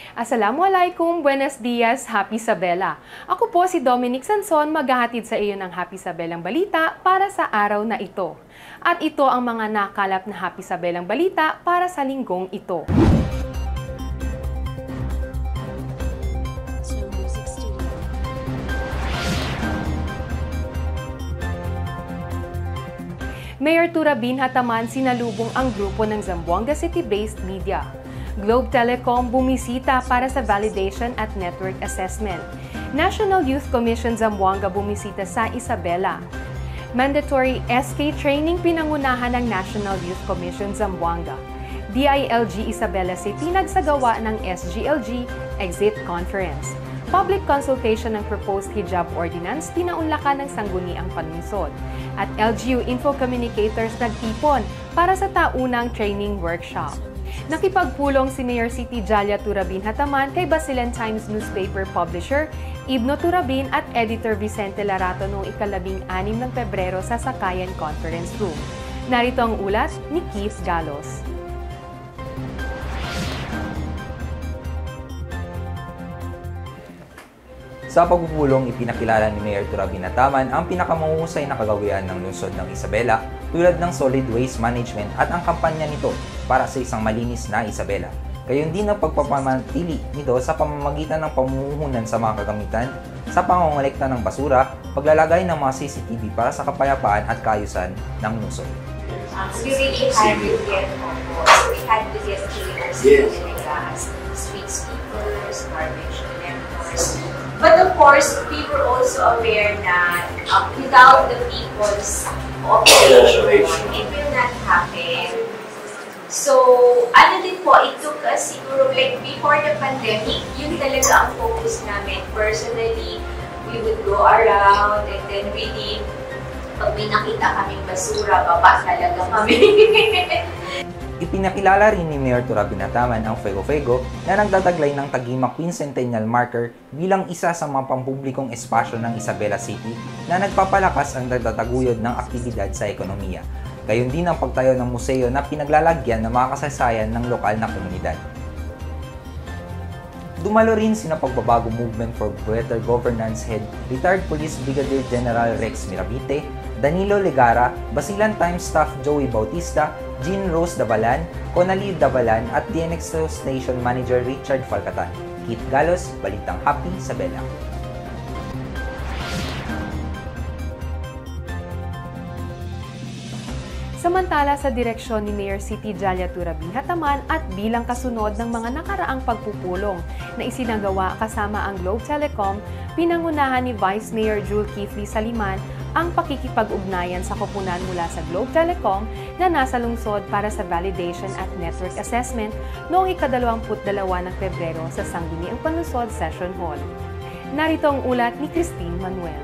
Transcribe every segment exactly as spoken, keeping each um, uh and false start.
Assalamualaikum, buenos dias, Happy Sabela. Ako po si Dominic Sanson, maghahatid sa iyo ng Happy Sabelang Balita para sa araw na ito. At ito ang mga nakalap na Happy Sabelang Balita para sa linggong ito. Mayor Turabin Hataman sinalubong ang grupo ng Zamboanga City-based media. Globe Telecom bumisita para sa validation at network assessment. National Youth Commission Zamboanga bumisita sa Isabela. Mandatory S K training pinangunahan ng National Youth Commission Zamboanga. D I L G Isabela City nagsagawa ng S G L G Exit Conference. Public consultation ng proposed hijab ordinance pinaunlakan ng Sangguniang Panlungsod. At L G U Info Communicators nagtipon para sa taunang training workshop. Nakipagpulong si Mayor City Jalia Turabin Hataman kay Basilan Times newspaper publisher Ibno Turabin at editor Vicente Larato noong ikalabing anim ng Pebrero sa Sakayan Conference Room. Narito ang ulat ni Keith Galos. Sa pagpupulong, ipinakilala ni Mayor Turabin Hataman ang pinakamahusay na kagawian ng lungsod ng Isabela tulad ng solid waste management at ang kampanya nito para sa isang malinis na Isabela. Gayon din ang pagpapamanatili nito sa pamamagitan ng pamumuhunan sa mga kagamitan, sa pangongolekta ng basura, paglalagay ng mga C C T V para sa kapayapaan at kaayusan ng lungsod. Um, we really had to get on board. So we had to get cleaners, yes. Street sweepers, garbage collectors. But of course, we were also aware that um, without the people's cooperation, it will not happen. So, ano din po, it took us siguro like before the pandemic, yun talaga ang focus namin. Personally, we would go around and then really, pag may nakita kaming basura, baba talaga kami. Ipinakilala rin ni Mayor Turabin Hataman ang Fego-Fego na nagtataglay ng Tagima Quincentennial Marker bilang isa sa mga pampublikong espasyo ng Isabela City na nagpapalakas ang nagtataguyod ng aktibidad sa ekonomiya. Gayon din ang pagtayo ng museo na pinaglalagyan ng mga kasaysayan ng lokal na komunidad. Dumalo rin sina Pagbabago Movement for Better Governance Head, Retired Police Brigadier General Rex Mirabite, Danilo Legara, Basilan Times staff Joey Bautista, Jean Rose Dabalan, Conalil Dabalan at D N X Station Manager Richard Falcatan. Keith Galos, Balitang Happy Sabela. Samantala sa direksyon ni Mayor City Jalia Turabin Hataman at bilang kasunod ng mga nakaraang pagpupulong na isinagawa kasama ang Globe Telecom, pinangunahan ni Vice Mayor Jule Kifli Saliman ang pakikipag-ugnayan sa koponan mula sa Globe Telecom na nasa lungsod para sa validation at network assessment noong ikadalawamput dalawa ng Pebrero sa Sangguniang Panlungsod Session Hall. Narito ang ulat ni Christine Manuel.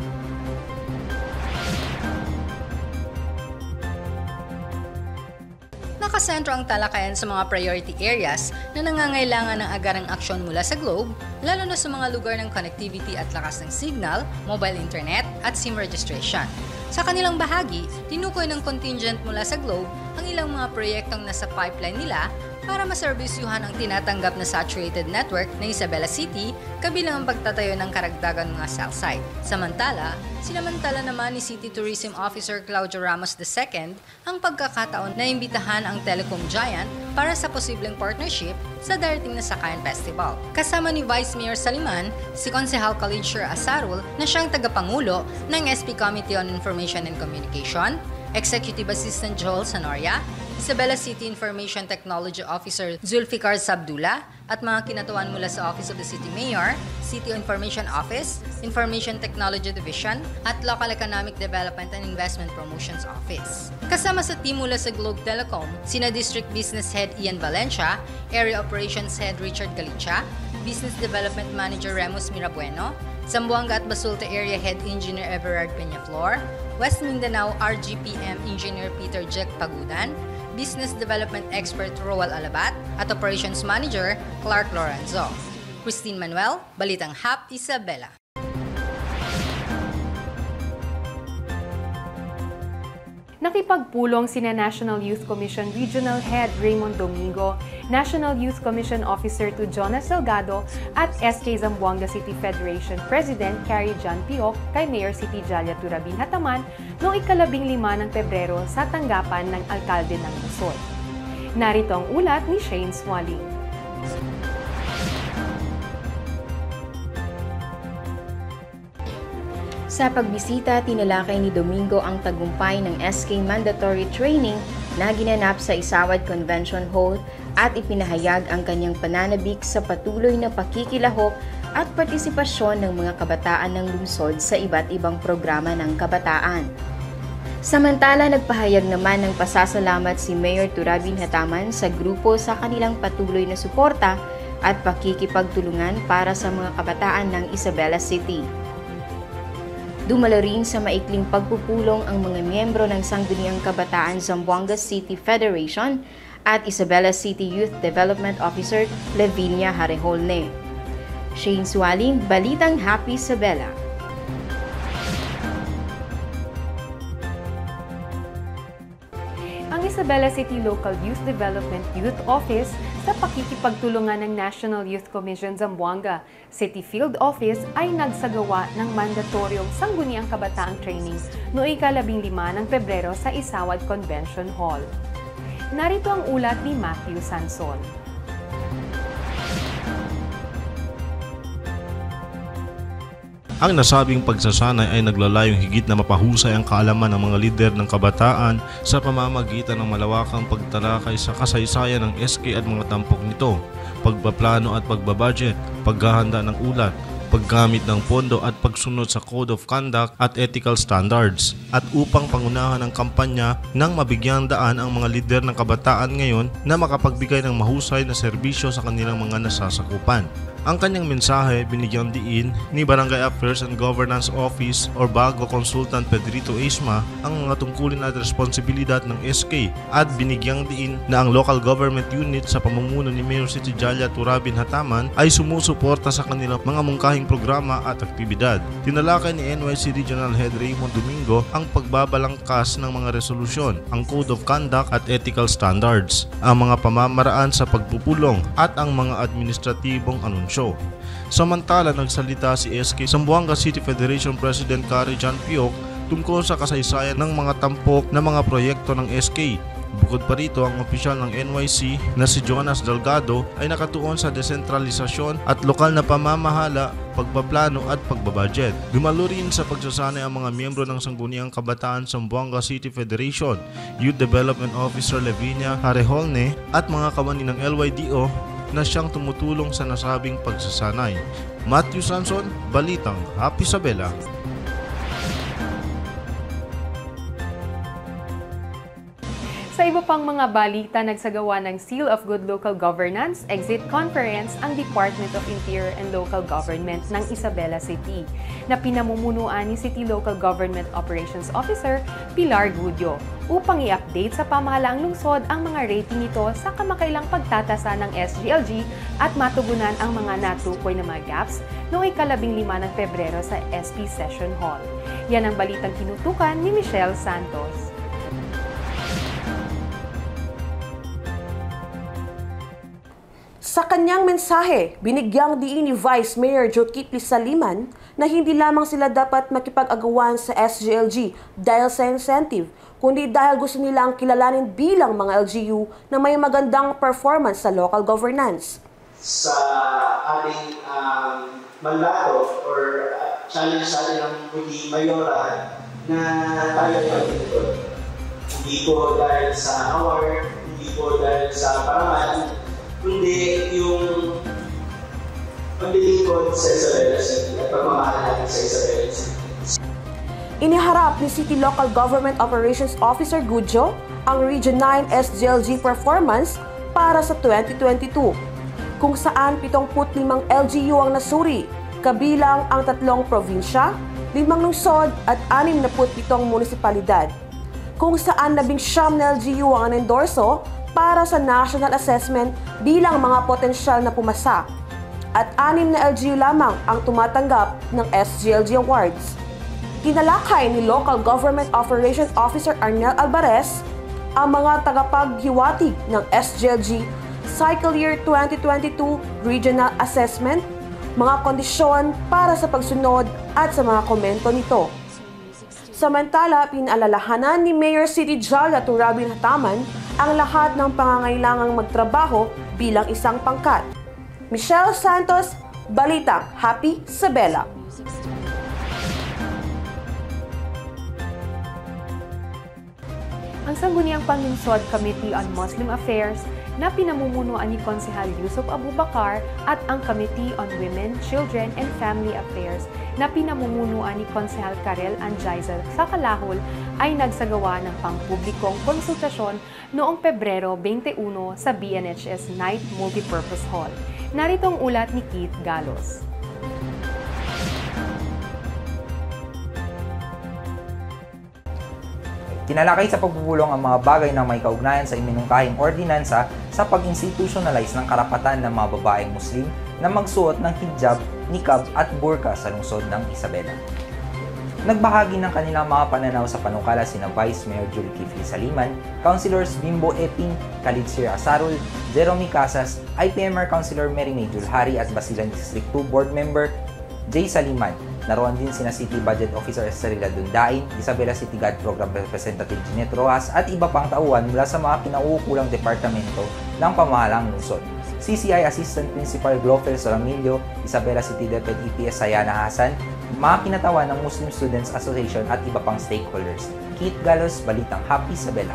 Nakasentro ang talakayan sa mga priority areas na nangangailangan ng agarang aksyon mula sa Globe, lalo na sa mga lugar ng connectivity at lakas ng signal, mobile internet at SIM registration. Sa kanilang bahagi, tinukoy ng contingent mula sa Globe ang ilang mga proyektong nasa pipeline nila para maserbisyuhan ang tinatanggap na saturated network ng Isabela City kabilang ang pagtatayo ng karagdagang mga cell site. Samantala, sinamantala naman ni City Tourism Officer Claudio Ramos the second ang pagkakataon na imbitahan ang telecom giant para sa posibleng partnership sa darating na Sakayan Festival. Kasama ni Vice Mayor Saliman, si Konsehal Khalid Sher Asarul na siyang tagapangulo ng S P Committee on Information and Communication, Executive Assistant Joel Sanoria, Isabela City Information Technology Officer Zulfikar Sabdullah at mga kinatuan mula sa Office of the City Mayor, City Information Office, Information Technology Division at Local Economic Development and Investment Promotions Office. Kasama sa team mula sa Globe Telecom, sina District Business Head Ian Valencia, Area Operations Head Richard Galicia, Business Development Manager Remus Mirabueno, Zamboanga at Basulta Area Head Engineer Everard Peñaflor, West Mindanao R G P M Engineer Peter Jack Pagudan, Business Development Expert Roel Alabat at Operations Manager Clark Lorenzo. Christine Manuel, Balitang Happy Isabela. Nakipagpulong sina National Youth Commission Regional Head Raymond Domingo, National Youth Commission Officer to Jonas Delgado at S K Zamboanga City Federation President Carrie John Pioc kay Mayor City Jalia Turabin Hataman noong ikalabing lima ng Pebrero sa tanggapan ng alkalde ng Luzon. Narito ang ulat ni Shane Swaling. Sa pagbisita, tinalakay ni Domingo ang tagumpay ng S K Mandatory Training na ginanap sa Isawad Convention Hall at ipinahayag ang kanyang pananabik sa patuloy na pakikilahok at partisipasyon ng mga kabataan ng lungsod sa iba't ibang programa ng kabataan. Samantala, nagpahayag naman ng pasasalamat si Mayor Turabin Hataman sa grupo sa kanilang patuloy na suporta at pakikipagtulungan para sa mga kabataan ng Isabela City. Dumalo rin sa maikling pagpupulong ang mga miyembro ng Sangguniang Kabataan Zamboanga City Federation at Isabela City Youth Development Officer Lavinia Harejolne. Shane Swaling, Balitang Happy Isabela. Ang Isabela City Local Youth Development Youth Office sa pakikipagtulungan ng National Youth Commission Zamboanga City Field Office ay nagsagawa ng mandatoryong Sangguniang Kabataang Training noong ikalabing lima ng Pebrero sa Isawad Convention Hall. Narito ang ulat ni Matthew Sanson. Ang nasabing pagsasanay ay naglalayong higit na mapahusay ang kaalaman ng mga lider ng kabataan sa pamamagitan ng malawakang pagtalakay sa kasaysayan ng S K at mga tampok nito, pagpaplano at pagbabudget, paghahanda ng ulat, paggamit ng pondo at pagsunod sa Code of Conduct at Ethical Standards, at upang pangunahan ang kampanya nang mabigyang daan ang mga lider ng kabataan ngayon na makapagbigay ng mahusay na serbisyo sa kanilang mga nasasakupan. Ang kanyang mensahe binigyang diin ni Barangay Affairs and Governance Office or Bago Consultant Pedrito Isma ang mga tungkulin at responsibilidad ng S K at binigyang diin na ang local government unit sa pamumuno ni Mayor City Jalia Turabin Hataman ay sumusuporta sa kanilang mga mungkahing programa at aktibidad. Tinalakay ni N Y C Regional Head Raymond Domingo ang pagbabalangkas ng mga resolusyon, ang Code of Conduct at Ethical Standards, ang mga pamamaraan sa pagpupulong at ang mga administratibong anunsyo. Samantala, nagsalita si S K Zamboanga City Federation President Carrie John Pioc tungkol sa kasaysayan ng mga tampok na mga proyekto ng S K. Bukod pa rito, ang opisyal ng N Y C na si Jonas Delgado ay nakatuon sa desentralisasyon at lokal na pamamahala, pagpaplano at pagbabudget. Dumalo rin sa pagsasanay ang mga miyembro ng Sangguniang Kabataan Zamboanga City Federation, Youth Development Officer Lavinia Harejolne at mga kawani ng L Y D O na siyang tumutulong sa nasabing pagsasanay. Matthew Sanson, Balitang Happy Isabela. Sa iba pang mga balita, nagsagawa ng Seal of Good Local Governance Exit Conference ang Department of Interior and Local Government ng Isabela City na pinamumunuan ni City Local Government Operations Officer Pilar Gudio upang i-update sa pamahalaang lungsod ang mga rating nito sa kamakailang pagtatasa ng S G L G at matugunan ang mga natukoy na mga gaps noong ikalabing lima ng Pebrero sa S P Session Hall. Yan ang balitang tinutukan ni Michelle Santos. Sa kanyang mensahe, binigyang diin ni Vice Mayor Jokipli Saliman na hindi lamang sila dapat makipag-agawan sa S G L G dahil sa incentive, kundi dahil gusto nilang kilalanin bilang mga L G U na may magandang performance sa local governance. Sa ating um, mandato or uh, challenge sa atin ng muli mayoran na tayo ay pagtutulog. Hindi po dahil sa award, hindi po dahil sa parangal, kundi yung paglilingkod sa Isabela City at pagmamahal natin sa Isabela City. Iniharap ni City Local Government Operations Officer Gudio ang Region nine S G L G performance para sa twenty twenty-two, kung saan pitongput limang L G U ang nasuri, kabilang ang tatlong probinsya, limang lungsod at anim na pitong munisipalidad, kung saan labing siyam na L G U ang anendorso para sa national assessment bilang mga potensyal na pumasa, at anim na L G U lamang ang tumatanggap ng S G L G Awards. Tinalakay ni Local Government Operations Officer Arnel Alvarez ang mga tagapaghiwatig ng S G L G Cycle Year twenty twenty-two Regional Assessment, mga kondisyon para sa pagsunod at sa mga komento nito. Samantala, pinaalalahanan ni Mayor City Jalga Turabin Hataman ang lahat ng pangangailangang magtrabaho bilang isang pangkat. Michelle Santos, Balitang Happy Isabela. Ang Sangguniang Panlungsod Committee on Muslim Affairs na pinamumunuan ni Konsehal Yusuf Abubakar at ang Committee on Women, Children and Family Affairs na pinamumunuan ni Konsehal Karel Anjaiza sa Calahol ay nagsagawa ng pangpublikong konsultasyon noong Pebrero twenty-one sa B N H S Night Multipurpose Hall. Narito ang ulat ni Keith Galos. Tinalakay sa pagpupulong ang mga bagay na may kaugnayan sa iminungkahing ordinansa sa pag-institutionalize ng karapatan ng mga babaeng Muslim na magsuot ng hijab, niqab at burqa sa lungsod ng Isabela. Nagbahagi ng kanilang mga pananaw sa panukala sina Vice Mayor Julie Kifli Saliman, Councilors Bimbo Eping, Khalid Sir Asarul, Jeremy Casas, I P M R Councilor Mary May Julhari at Basilan District two Board Member Jay Saliman. Naroon din sina City Budget Officer Estrella Dundain, Isabela City G A D Program Representative Jeanette Rojas at iba pang tauhan mula sa mga kinauukulang departamento ng pamahalang lungsod. C C I Assistant Principal Glover Soramilio, Isabela City Deputy E P S Sayana Hasan, mga kinatawan ng Muslim Students Association at iba pang stakeholders. Keith Galos, Balitang Happy Isabela.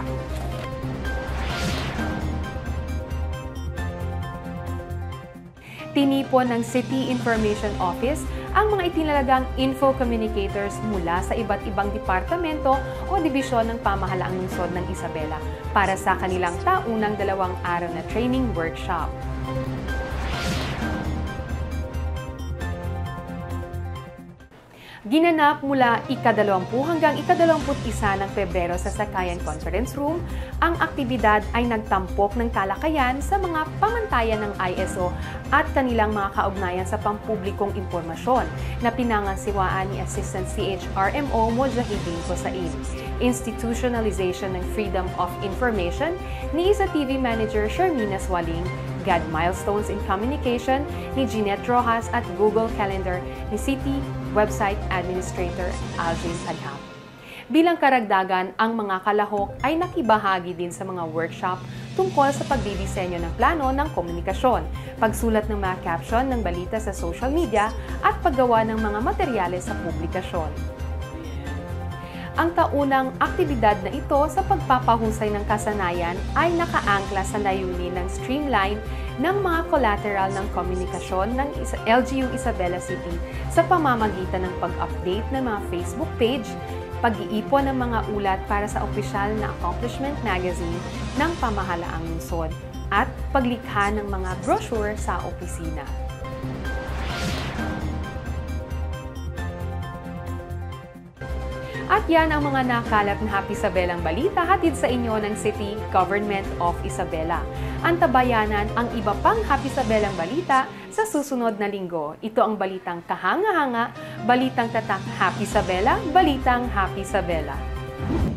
Tinipon ng City Information Office ang mga itinalagang info communicators mula sa iba't ibang departamento o dibisyon ng pamahalaang lungsod ng Isabela para sa kanilang taunang dalawang araw na training workshop. Ginanap mula ikadalawampu hanggang ikadalawamput isa ng Pebrero sa Sakayan Conference Room, ang aktibidad ay nagtampok ng talakayan sa mga pamantayan ng I S O at kanilang mga kaugnayan sa pampublikong impormasyon na pinangasiwaan ni Assistant C H R M O Mojahidin Kosain. Institutionalization ng Freedom of Information ni I S A T V Manager Shermina Swaling, G A D Milestones in Communication ni Jeanette Rojas at Google Calendar ni City Website Administrator Alvin Padham. Bilang karagdagan, ang mga kalahok ay nakibahagi din sa mga workshop tungkol sa pagdidisenyo ng plano ng komunikasyon, pagsulat ng mga caption ng balita sa social media at paggawa ng mga materyales sa publikasyon. Ang taunang aktibidad na ito sa pagpapahusay ng kasanayan ay nakaangkla sa layunin ng streamline ng mga collateral ng komunikasyon ng L G U Isabela City sa pamamagitan ng pag-update ng mga Facebook page, pag-iipon ng mga ulat para sa opisyal na accomplishment magazine ng pamahalaang lungsod, at paglikha ng mga brochure sa opisina. At yan ang mga nakalap na Happy Isabelang balita hatid sa inyo ng City Government of Isabela. Antabayanan ang iba pang Happy Isabelang balita sa susunod na linggo. Ito ang balitang kahanga-hanga, balitang tatak Happy Isabela, balitang Happy Isabela.